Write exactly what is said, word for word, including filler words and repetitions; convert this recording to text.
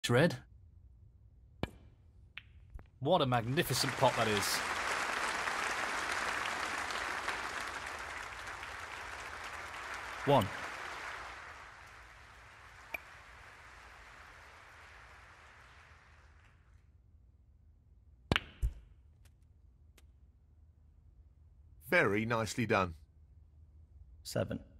Red. What a magnificent pot that is. One. Very nicely done. Seven.